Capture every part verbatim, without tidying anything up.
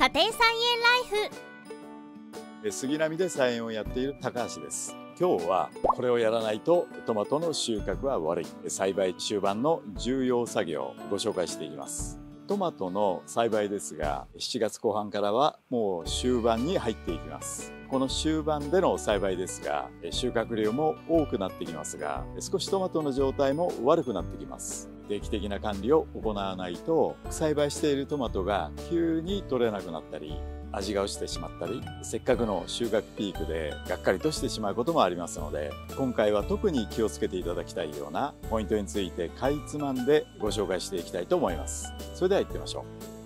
家庭菜園ライフ。 杉並で菜園をやっている高橋です。今日はこれをやらないとトマトの収穫は悪い、栽培終盤の重要作業をご紹介していきます。トマトの栽培ですが、しちがつこう半からはもう終盤に入っていきます。この終盤での栽培ですが、収穫量も多くなってきますが、少しトマトの状態も悪くなってきます。定期的な管理を行わないと、栽培しているトマトが急に取れなくなったり、味が落ちてしまったり、せっかくの収穫ピークでがっかりとしてしまうこともありますので、今回は特に気をつけていただきたいようなポイントについてかいつまんでご紹介していきたいと思います。それでは行ってみましょう。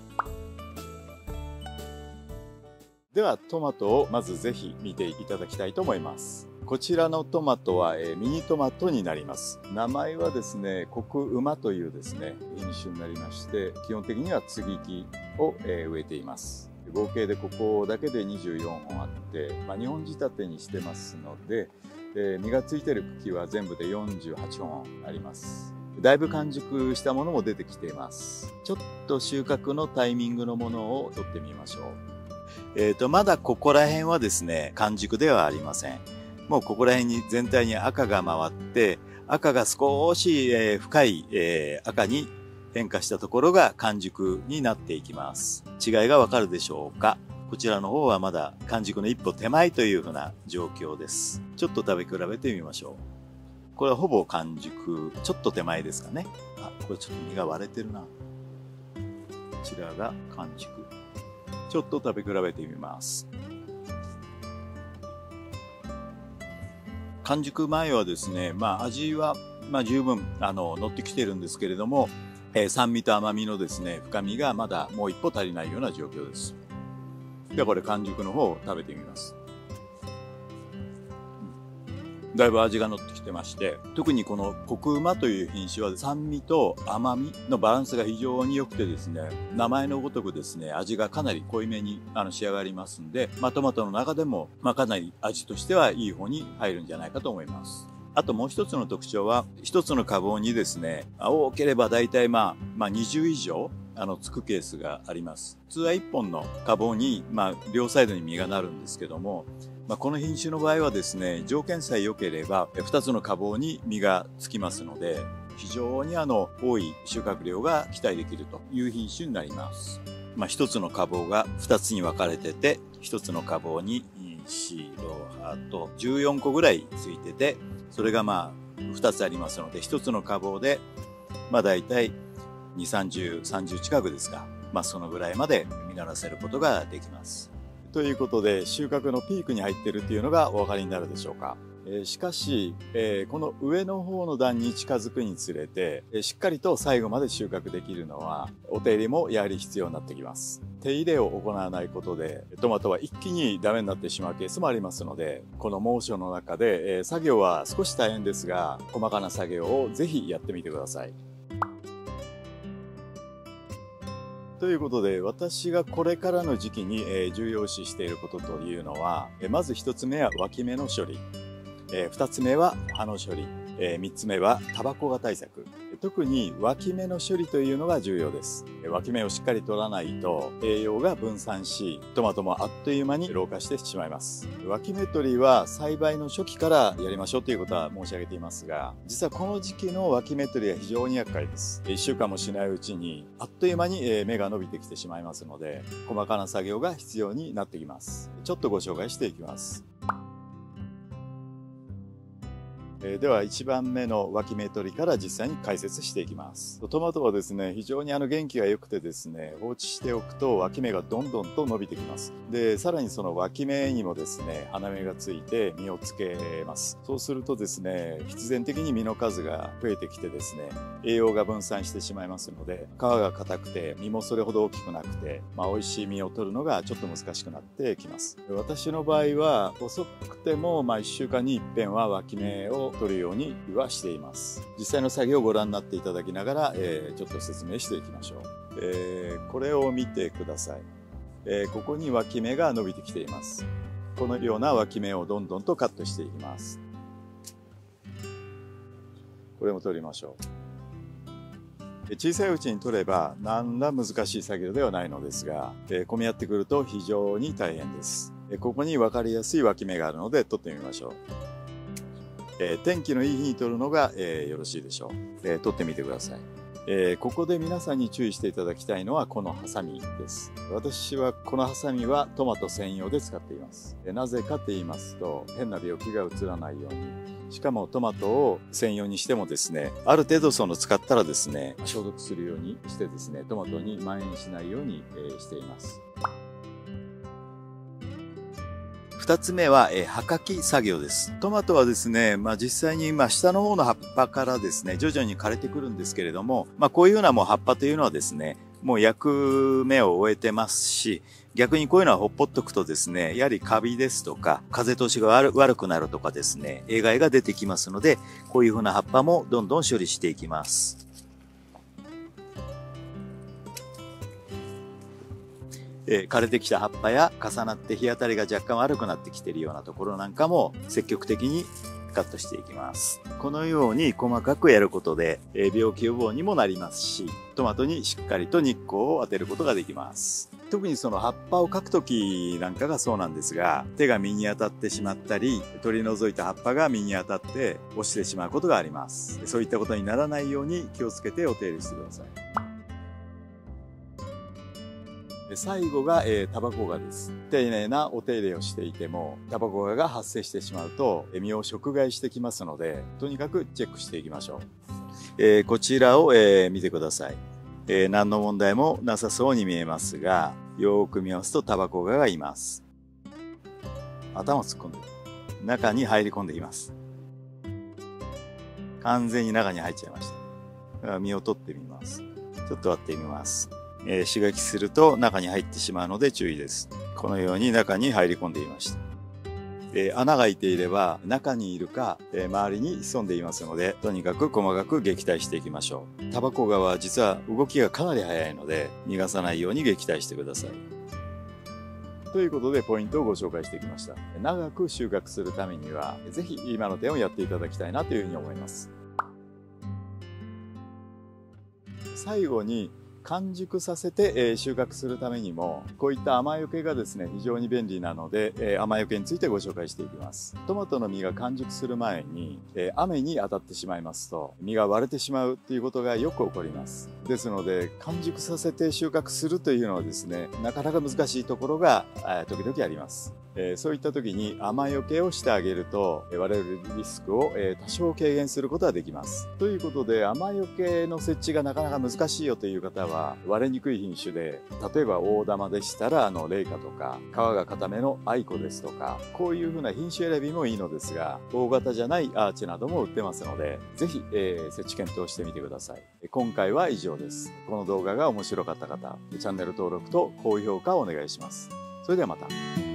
ではトマトをまずぜひ見ていただきたいと思います。こちらのトマトは、えー、ミニトマトになります。名前はですね、コクウマというですね、品種になりまして、基本的には接ぎ木を、えー、植えています。合計でここだけでにじゅうよんほんあって、まあ、にほん仕立てにしてますので、えー、実がついている茎は全部でよんじゅうはっぽんあります。だいぶ完熟したものも出てきています。ちょっと収穫のタイミングのものを取ってみましょう。えーと、まだここら辺はですね、完熟ではありません。もうここら辺に全体に赤が回って、赤が少し、えー、深い、えー、赤に変化したところが完熟になっていきます。違いがわかるでしょうか？こちらの方はまだ完熟の一歩手前というふうな状況です。ちょっと食べ比べてみましょう。これはほぼ完熟、ちょっと手前ですかね。あ、これちょっと実が割れてるな。こちらが完熟。ちょっと食べ比べてみます。完熟前はですね、まあ味は、まあ、十分あの乗ってきてるんですけれども、えー、酸味と甘みのですね、深みがまだもう一歩足りないような状況です。ではこれ完熟の方を食べてみます。だいぶ味が乗ってきてまして、特にこのコクウマという品種は酸味と甘みのバランスが非常に良くてですね、名前のごとくですね、味がかなり濃いめにあの仕上がりますんで、まあ、トマトの中でも、まあ、かなり味としてはいい方に入るんじゃないかと思います。あともう一つの特徴は、一つの花房にですね、多ければ大体まあ、まあにじゅう以上、あの、つくケースがあります。普通はいっぽんの花房に、まあ、両サイドに実がなるんですけども、まあ、この品種の場合はですね、条件さえ良ければ、ふたつの花房に実がつきますので、非常にあの、多い収穫量が期待できるという品種になります。まあ、ひとつの花房がふたつに分かれてて、ひとつの花房に白葉とじゅうよんこぐらいついてて、それがまあ、ふたつありますので、ひとつの花房で、まあ大体にじゅう、さんじゅう、さんじゅう近くですが、まあそのぐらいまで実らせることができます。ということで、収穫のピークに入っているというのがお分かりになるでしょうか。えー、しかし、えー、この上の方の段に近づくにつれて、えー、しっかりと最後まで収穫できるのは、お手入れもやはり必要になってきます。手入れを行わないことで、トマトは一気にダメになってしまうケースもありますので、この猛暑の中で、えー、作業は少し大変ですが、細かな作業をぜひやってみてください。ということで、私がこれからの時期に重要視していることというのは、まず一つ目は脇芽の処理、二つ目は葉の処理、三つ目はタバコ芽対策。特に脇芽の処理というのが重要です。脇芽をしっかり取らないと栄養が分散し、トマトもあっという間に老化してしまいます。脇芽取りは栽培の初期からやりましょうということは申し上げていますが、実はこの時期の脇芽取りは非常に厄介です。いっしゅうかんもしないうちにあっという間に芽が伸びてきてしまいますので、細かな作業が必要になってきます。ちょっとご紹介していきます。ではいちばんめの脇芽取りから実際に解説していきます。トマトはですね、非常にあの元気が良くてですね、放置しておくと脇芽がどんどんと伸びてきます。で、さらにその脇芽にもですね、花芽がついて実をつけます。そうするとですね、必然的に実の数が増えてきてですね、栄養が分散してしまいますので、皮が硬くて実もそれほど大きくなくて、まあ、美味しい実を取るのがちょっと難しくなってきます。私の場合は遅くてもまあいっしゅうかんに一遍は脇芽を取るようにはしています。実際の作業をご覧になっていただきながら、えー、ちょっと説明していきましょう。えー、これを見てください。えー、ここに脇芽が伸びてきています。このような脇芽をどんどんとカットしていきます。これも取りましょう。 小さいうちに取れば何ら難しい作業ではないのですが、えー、混み合ってくると非常に大変です。えー、ここに分かりやすい脇芽があるので取ってみましょう。えー、天気のいい日に取るのが、えー、よろしいでしょう。えー、取ってみてください。えー、ここで皆さんに注意していただきたいのはこのハサミです。私はこのハサミはトマト専用で使っています。なぜかと言いますと、変な病気がうつらないように。しかもトマトを専用にしてもですね、ある程度その使ったらですね、消毒するようにしてですね、トマトに蔓延しないように、えー、しています。二つ目は、えー、葉かき作業です。トマトはですね、まあ実際に今下の方の葉っぱからですね、徐々に枯れてくるんですけれども、まあこういうようなもう葉っぱというのはですね、もう役目を終えてますし、逆にこういうのはほっぽっとくとですね、やはりカビですとか、風通しが悪、悪くなるとかですね、弊害が出てきますので、こういうふうな葉っぱもどんどん処理していきます。えー、枯れてきた葉っぱや重なって日当たりが若干悪くなってきているようなところなんかも積極的にカットしていきます。このように細かくやることで、えー、病気予防にもなりますし、トマトにしっかりと日光を当てることができます。特にその葉っぱをかくときなんかがそうなんですが、手が実に当たってしまったり、取り除いた葉っぱが実に当たって落ちてしまうことがあります。そういったことにならないように気をつけてお手入れしてください。最後が、えー、タバコガです。丁寧なお手入れをしていても、タバコガが発生してしまうと、実を食害してきますので、とにかくチェックしていきましょう。えー、こちらを、えー、見てください。えー、何の問題もなさそうに見えますが、よーく見ますとタバコガがいます。頭を突っ込んで、中に入り込んでいます。完全に中に入っちゃいました。実を取ってみます。ちょっと割ってみます。えー、刺激すると中に入ってしまうので注意です。このように中に入り込んでいました。えー、穴が開いていれば中にいるか、えー、周りに潜んでいますので、とにかく細かく撃退していきましょう。タバコガは実は動きがかなり速いので、逃がさないように撃退してください。ということでポイントをご紹介してきました。長く収穫するためには、ぜひ今の点をやっていただきたいなというふうに思います。最後に、完熟させて、えー、収穫するためにも、こういった雨よけがですね、非常に便利なので、えー、雨よけについてご紹介していきます。トマトの実が完熟する前に、えー、雨に当たってしまいますと、実が割れてしまうということがよく起こります。ですので、完熟させて収穫するというのはですね、なかなか難しいところが、えー、時々あります。えー、そういった時に雨よけをしてあげると、えー、割れるリスクを、えー、多少軽減することができます。ということで、雨よけの設置がなかなか難しいよという方は、割れにくい品種で、例えば大玉でしたら、あの、レイカとか、皮が固めのアイコですとか、こういう風な品種選びもいいのですが、大型じゃないアーチなども売ってますので、ぜひ、えー、設置検討してみてください。今回は以上です。この動画が面白かった方、チャンネル登録と高評価をお願いします。それではまた。